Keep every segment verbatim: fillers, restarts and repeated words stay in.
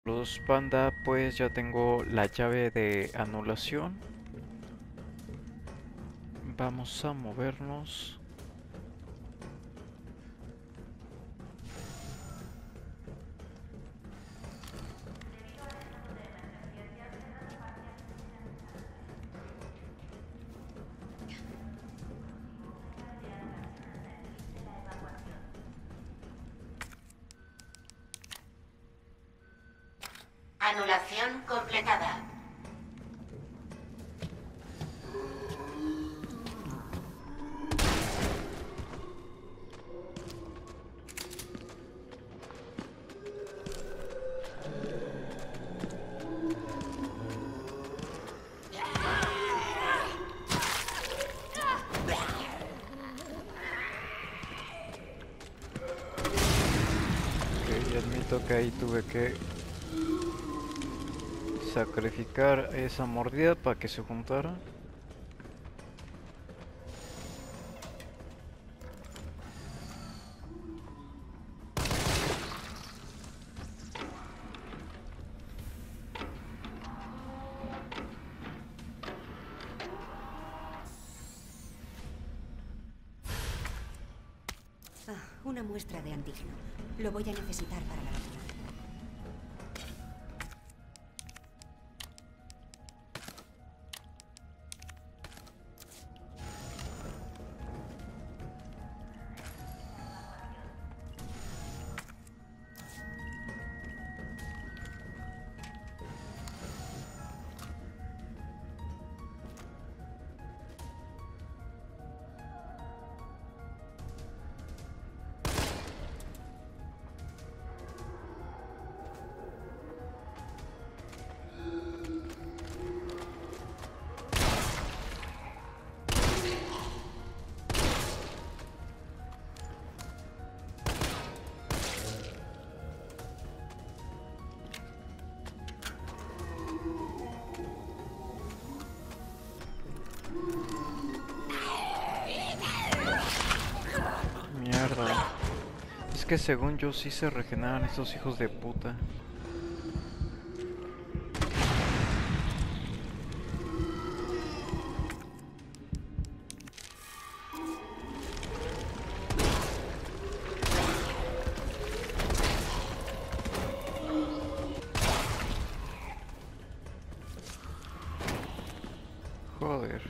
Los panda, pues ya tengo la llave de anulación. Vamos a movernos. Anulación completada. Ok, admito que ahí tuve que sacrificar esa mordida para que se juntara. Ah, una muestra de antígeno. Lo voy a necesitar para la vacuna. Mierda. Es que según yo sí se regeneran estos hijos de puta. Joder.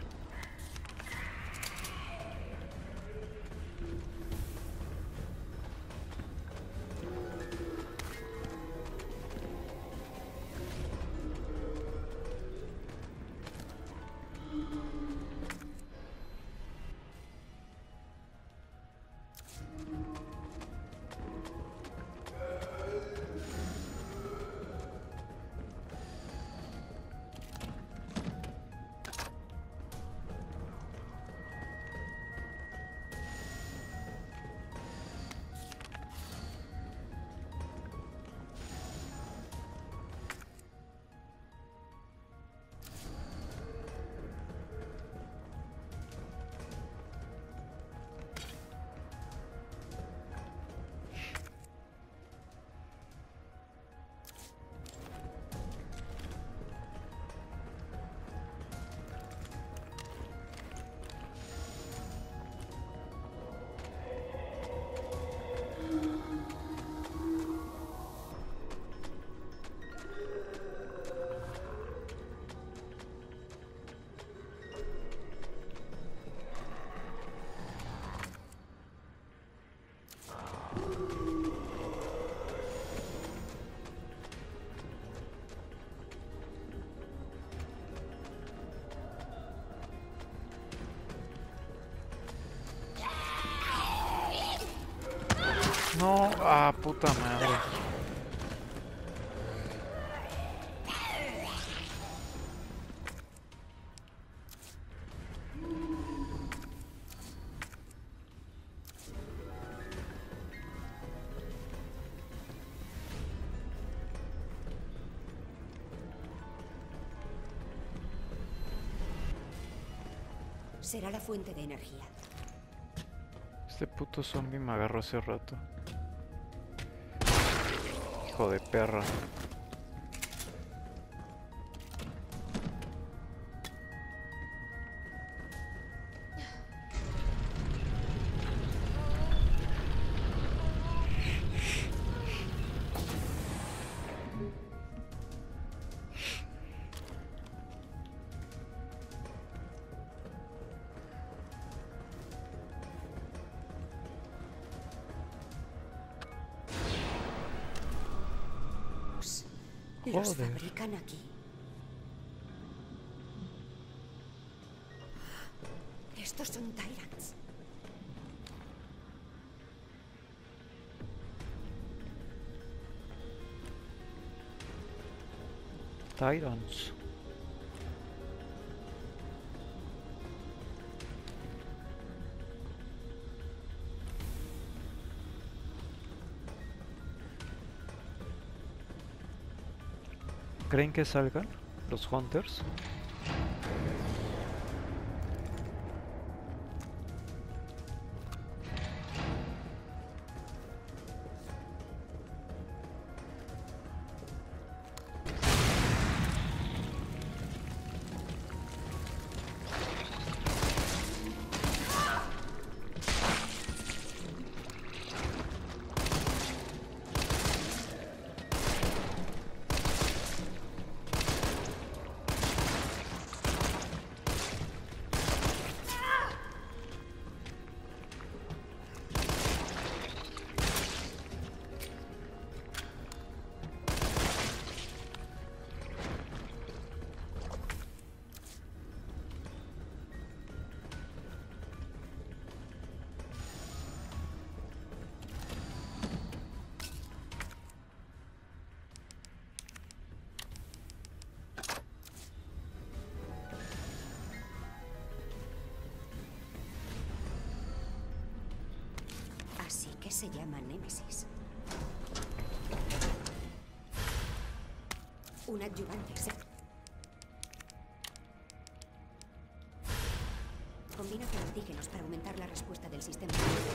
No, ah, puta madre. Será la fuente de energía. Este puto zombie me agarró hace rato. Hijo de perra. Los Joder. fabrican aquí. Estos son Tyrants. Tyrants. ¿Creen que salgan los Hunters? Así que se llama Némesis. Un adyuvante. Se... Combina con antígenos para aumentar la respuesta del sistema.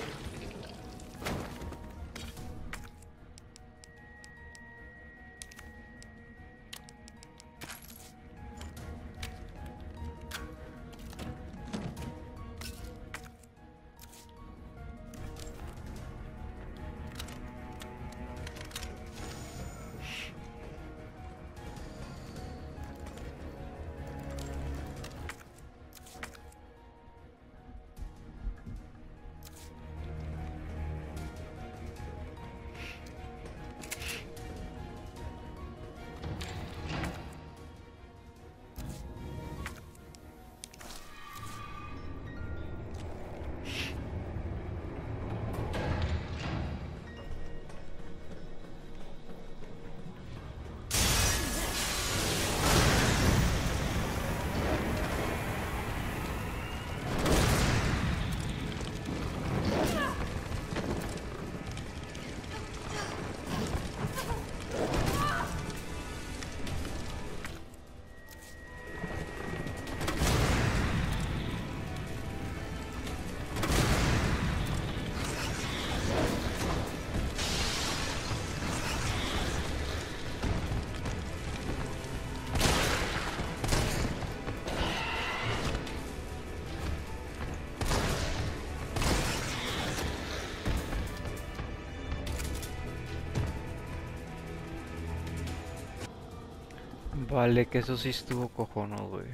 Vale, que eso sí estuvo cojonudo, güey.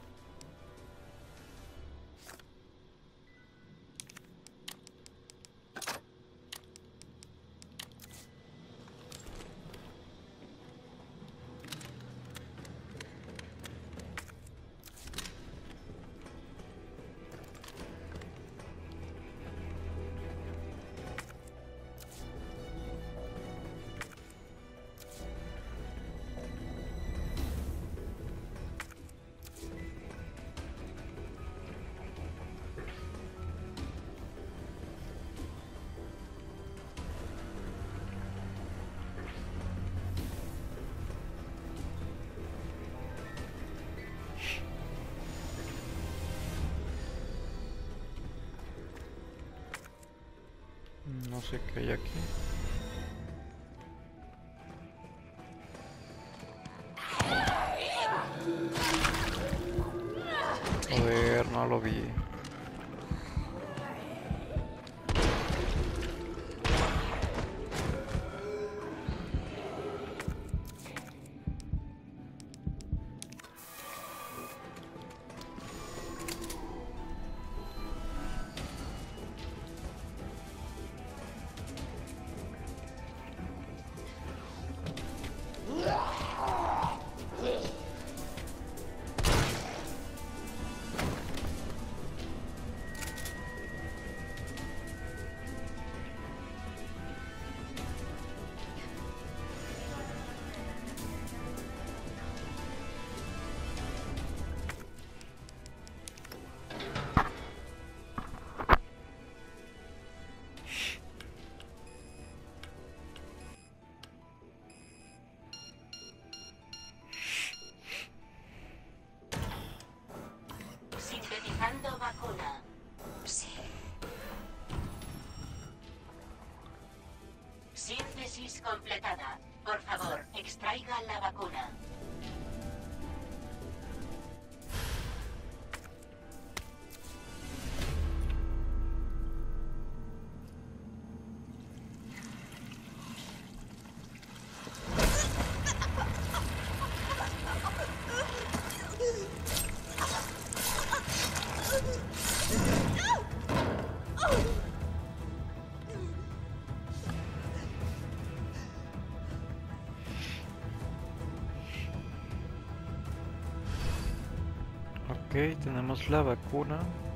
No sé qué hay aquí. Joder, no lo vi. Extraiga la vacuna. Ok, tenemos la vacuna.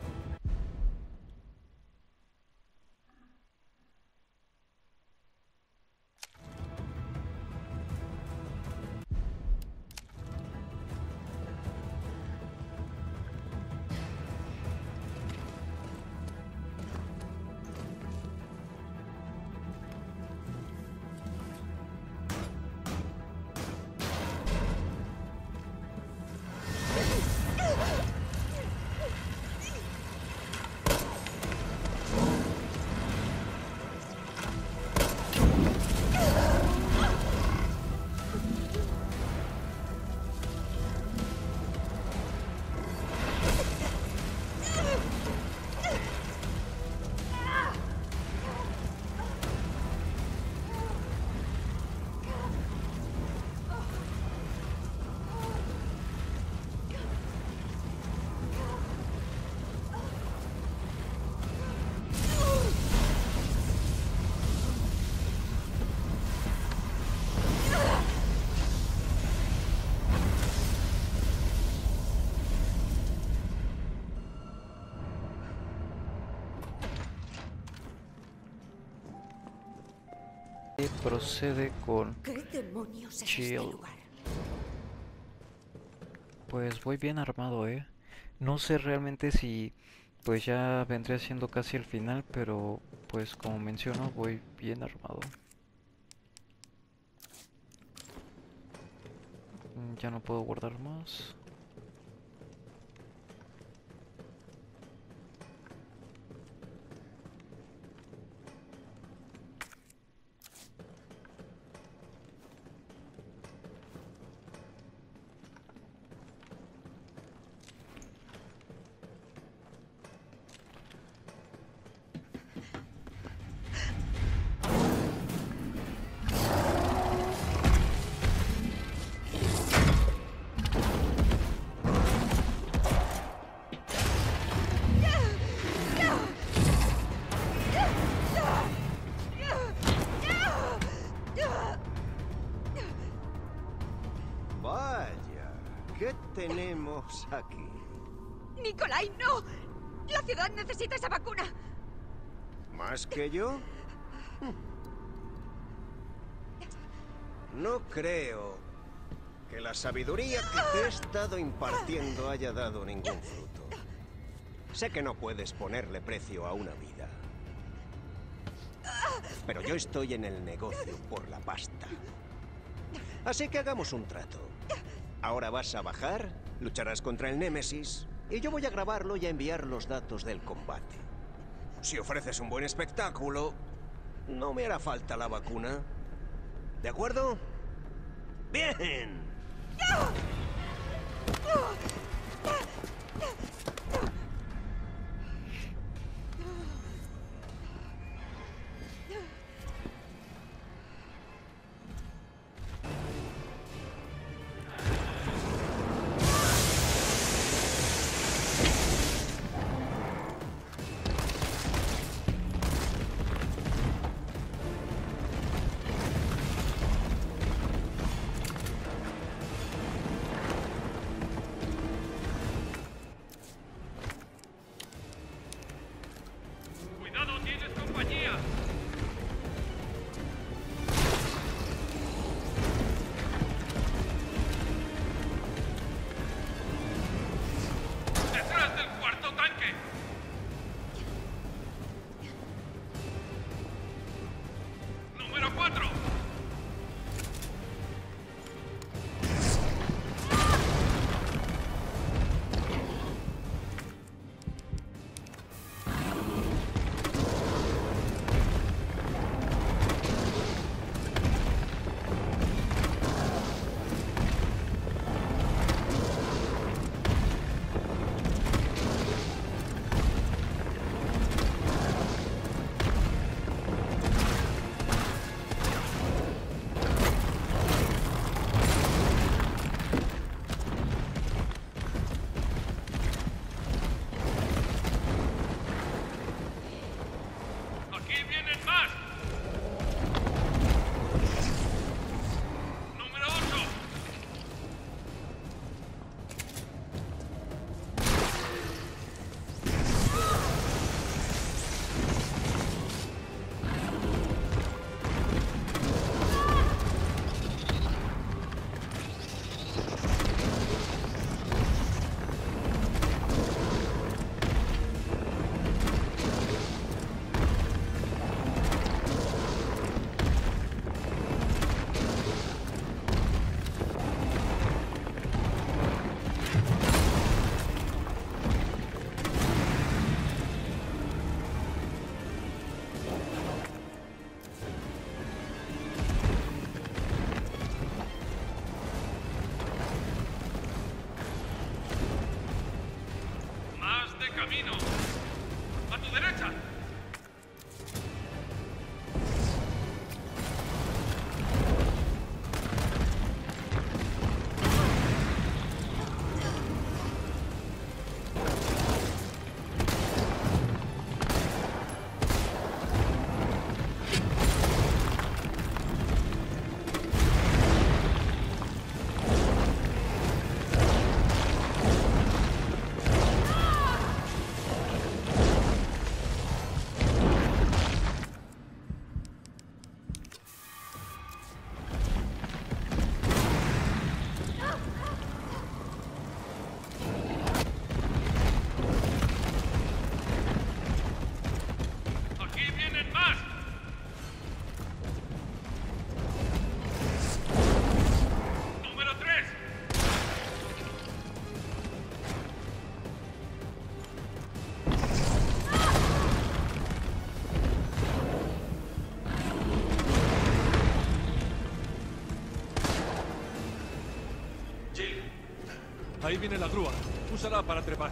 Y procede con ¿Qué demonios es este Chill. lugar? Pues voy bien armado, eh. No sé realmente si pues ya vendría siendo casi el final, pero pues como menciono, voy bien armado. Mm, Ya no puedo guardar más. Vaya, ¿qué tenemos aquí? ¡Nikolai, no! ¡La ciudad necesita esa vacuna! ¿Más que yo? No creo que la sabiduría que te he estado impartiendo haya dado ningún fruto. Sé que no puedes ponerle precio a una vida. Pero yo estoy en el negocio por la pasta. Así que hagamos un trato. Ahora vas a bajar, lucharás contra el Némesis, y yo voy a grabarlo y a enviar los datos del combate. Si ofreces un buen espectáculo, no me hará falta la vacuna. ¿De acuerdo? ¡Bien! camino. ¡A tu derecha! Ahí viene la grúa. Úsala para trepar.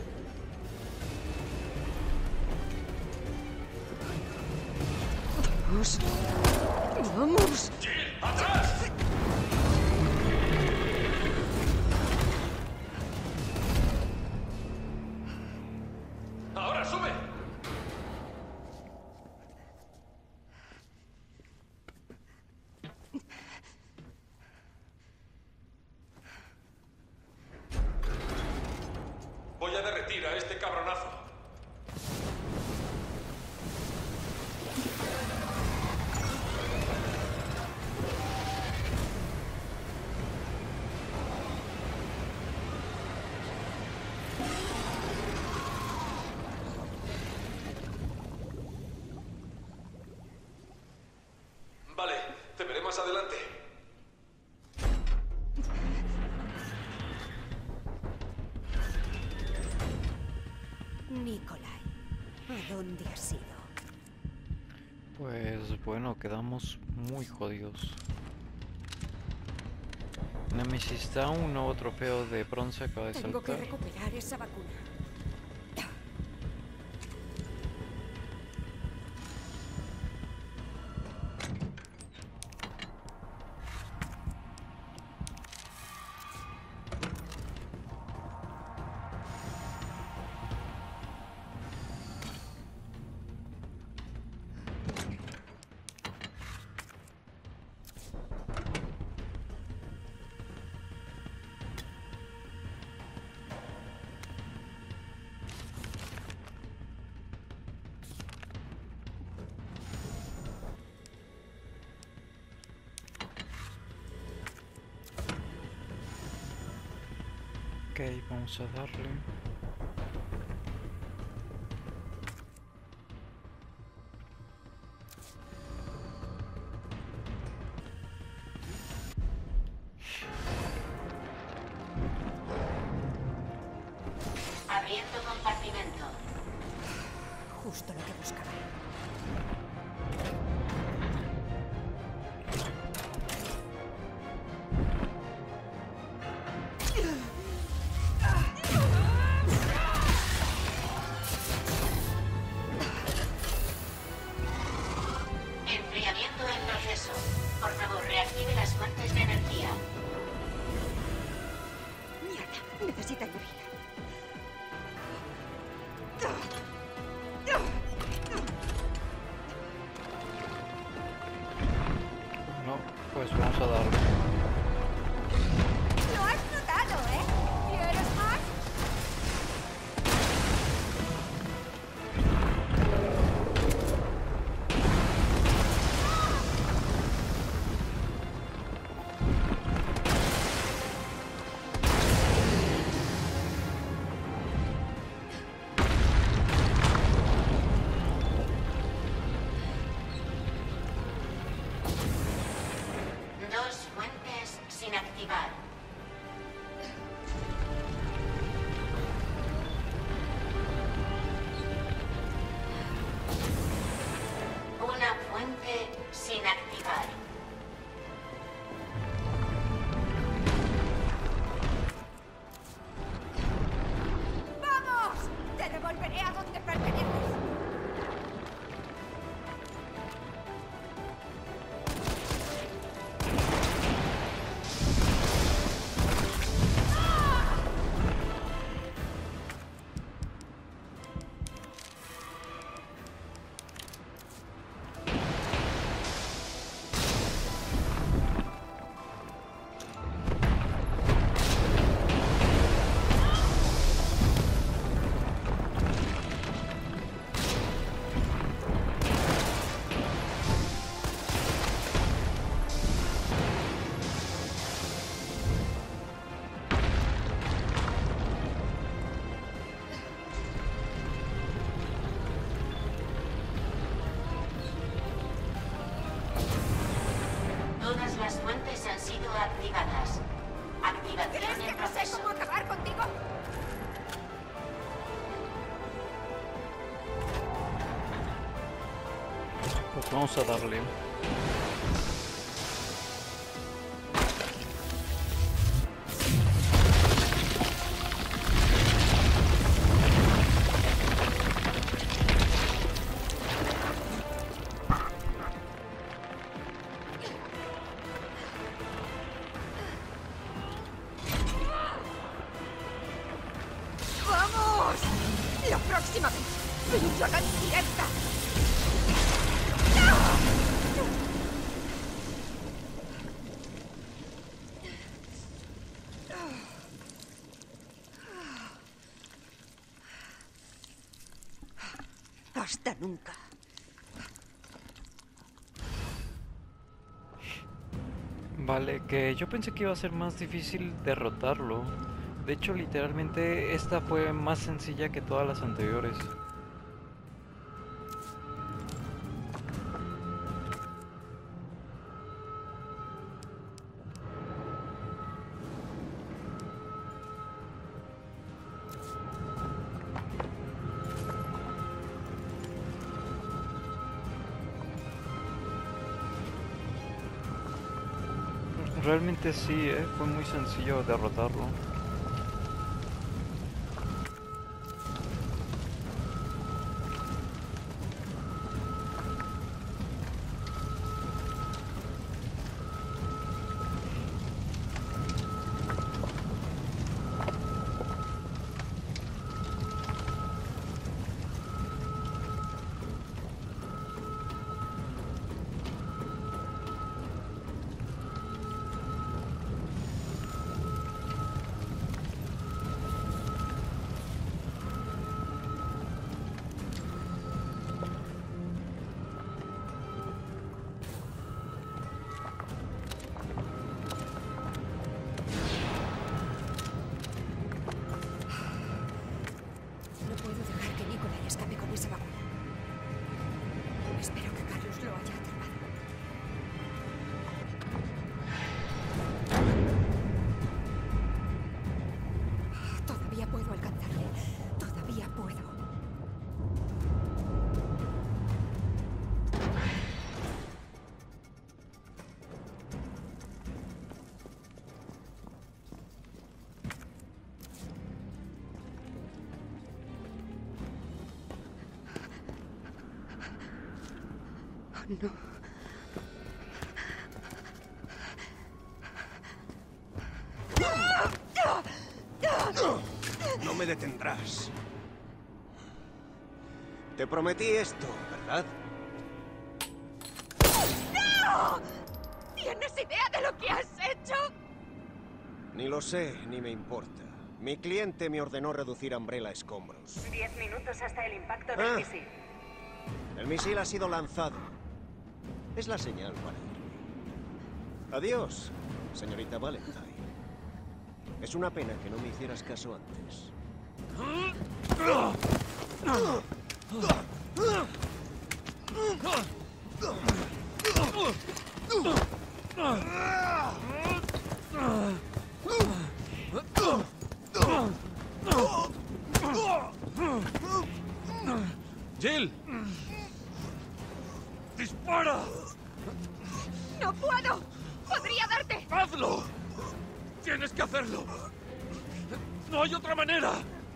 Vamos. Vamos. ¡Jill, atrás! ¡Ahora sube! Voy a derretir a este cabronazo. Vale, te veré más adelante. Nikolai, ¿a dónde has ido? Pues bueno, quedamos muy jodidos. Nemesis da un nuevo trofeo de bronce, acaba de Tengo que saltar. recuperar esa vacuna. Ok, vamos a darle. Abriendo compartimento. Justo lo que buscaba. Enfriamiento en proceso. Por favor, reactive las fuentes de energía. Mierda, necesita energía. No, pues vamos a darle. Lo has notado, ¿eh? ¿Quieres más? Dos fuentes sin activar. Una fuente sin activar. ¡Vamos! ¡Te devolveré sido activadas. Activación ¿Crees que en no sé proceso. cómo acabar contigo? Pues vamos a darle. ¡Vamos! La próxima vez, lucha directa. Hasta nunca. Vale, que yo pensé que iba a ser más difícil derrotarlo. De hecho, literalmente esta fue más sencilla que todas las anteriores. Realmente sí, ¿eh? Fue muy sencillo derrotarlo. No puedo dejar que Nikolai escape con esa vacuna. Espero que Carlos lo haya atrapado. Todavía puedo alcanzarle. Todavía puedo. No. No me detendrás. Te prometí esto, ¿verdad? ¡No! ¿Tienes idea de lo que has hecho? Ni lo sé, ni me importa. Mi cliente me ordenó reducir a Umbrella a escombros. Diez minutos hasta el impacto del del Ah. misil. El misil ha sido lanzado. Es la señal para irme. Adiós, señorita Valentine. Es una pena que no me hicieras caso antes. ¡Jill! ¡Dispara! ¡No puedo! ¡Podría darte! ¡Hazlo! ¡Tienes que hacerlo! ¡No hay otra manera!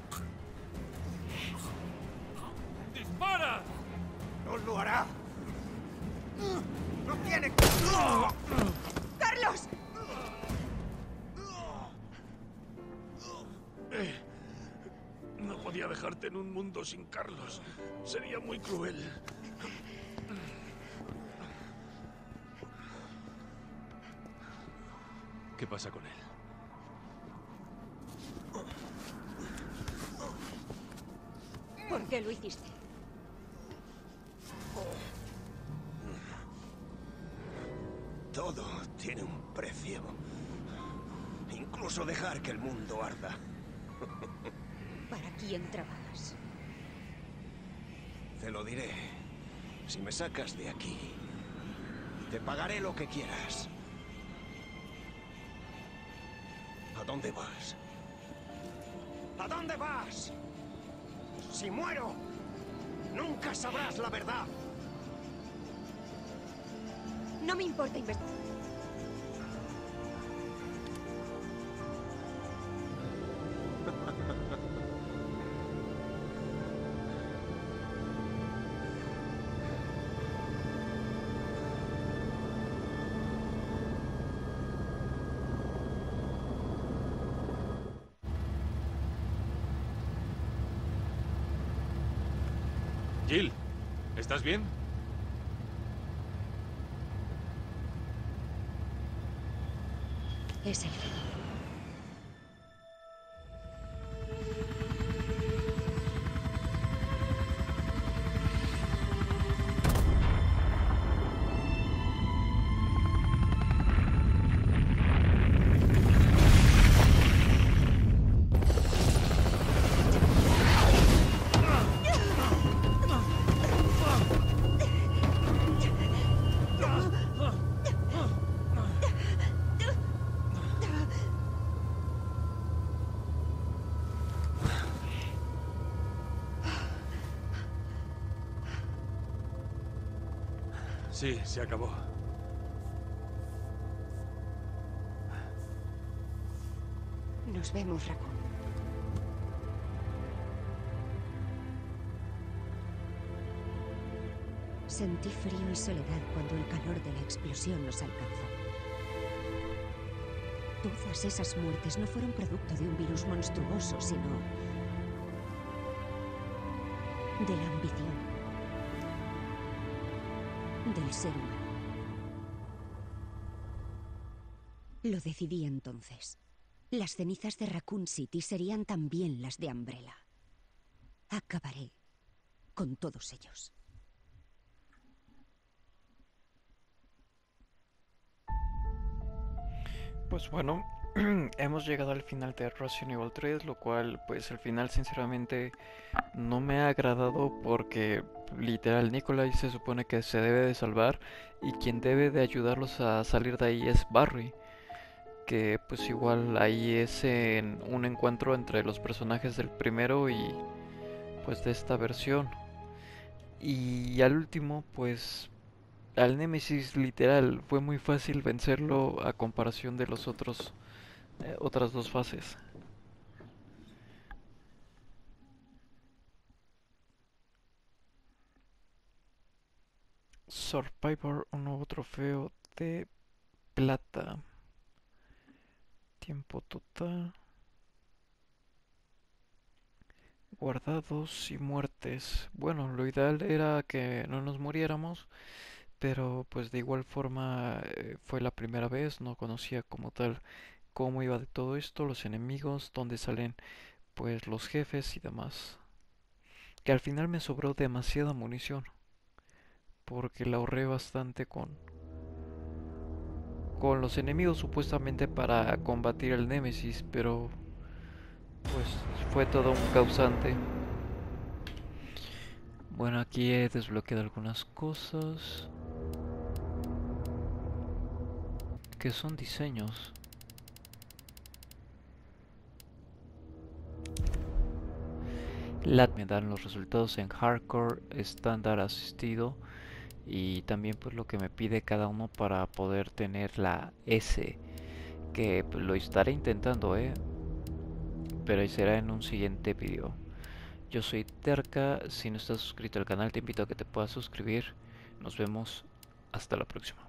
¡Dispara! ¡No lo hará! ¡No tiene! ¡Carlos! Eh, no podía dejarte en un mundo sin Carlos. Sería muy cruel. ¿Qué pasa con él? ¿Por qué lo hiciste? Todo tiene un precio. Incluso dejar que el mundo arda. ¿Para quién trabajas? Te lo diré. Si me sacas de aquí, te pagaré lo que quieras. dónde vas? ¿A dónde vas? Si muero, nunca sabrás la verdad. No me importa investigar. Jill, ¿estás bien? Es el fin. Sí, se acabó. Nos vemos, Raccoon. Sentí frío y soledad cuando el calor de la explosión nos alcanzó. Todas esas muertes no fueron producto de un virus monstruoso, sino de la ambición del ser humano. Lo decidí entonces. Las cenizas de Raccoon City serían también las de Umbrella. Acabaré con todos ellos. Pues bueno, hemos llegado al final de Resident Evil tres, lo cual pues el final sinceramente no me ha agradado porque literal Nikolai se supone que se debe de salvar y quien debe de ayudarlos a salir de ahí es Barry, que pues igual ahí es en un encuentro entre los personajes del primero y pues de esta versión. Y al último pues al Némesis literal fue muy fácil vencerlo a comparación de los otros eh, otras dos fases. Survivor, un nuevo trofeo de plata. Tiempo total. Guardados y muertes. Bueno, lo ideal era que no nos muriéramos, pero pues de igual forma eh, fue la primera vez, no conocía como tal cómo iba de todo esto, los enemigos, dónde salen pues los jefes y demás. Que al final me sobró demasiada munición, porque la ahorré bastante con con los enemigos supuestamente para combatir el Némesis, pero pues fue todo un causante. Bueno, aquí he desbloqueado algunas cosas que son diseños. La me dan los resultados en hardcore, estándar, asistido y también pues lo que me pide cada uno para poder tener la S, que pues, lo estaré intentando, eh, pero será en un siguiente video. Yo soy Terca, si no estás suscrito al canal te invito a que te puedas suscribir. Nos vemos hasta la próxima.